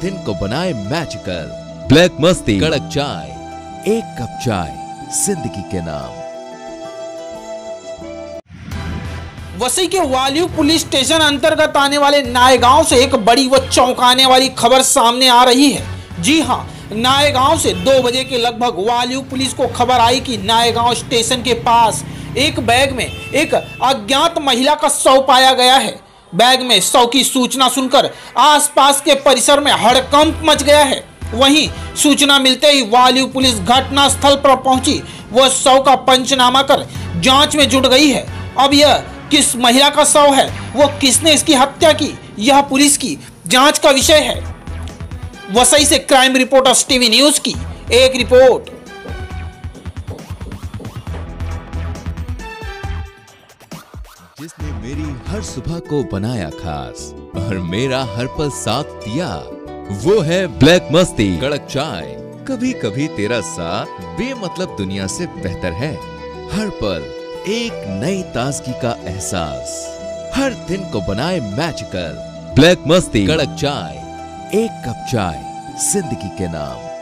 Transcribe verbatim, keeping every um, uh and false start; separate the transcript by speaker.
Speaker 1: दिन को बनाए मैजिकल। ब्लैक मस्ती कड़क चाय, एक कप चाय जिंदगी के नाम।
Speaker 2: वसई के वालियू पुलिस स्टेशन अंतर्गत आने वाले नायगांव से एक बड़ी व चौंकाने वाली खबर सामने आ रही है। जी हां, नायगांव से दो बजे के लगभग वालियू पुलिस को खबर आई कि नायगांव स्टेशन के पास एक बैग में एक अज्ञात महिला का शव पाया गया है। बैग में शव की सूचना सुनकर आसपास के परिसर में हड़कंप मच गया है। वहीं सूचना मिलते ही वालियू पुलिस घटना स्थल पर पहुंची। वह शव का पंचनामा कर जांच में जुट गई है। अब यह किस महिला का शव है, वो किसने इसकी हत्या की, यह पुलिस की जांच का विषय है। वसई से क्राइम रिपोर्टर्स टीवी न्यूज की एक रिपोर्ट।
Speaker 1: जिसने मेरी हर सुबह को बनाया खास और मेरा हर पल साथ दिया, वो है ब्लैक मस्ती कड़क चाय। कभी कभी तेरा साथ बेमतलब दुनिया से बेहतर है। हर पल एक नई ताजगी का एहसास, हर दिन को बनाए मैजिकल। ब्लैक मस्ती कड़क चाय, एक कप चाय जिंदगी के नाम।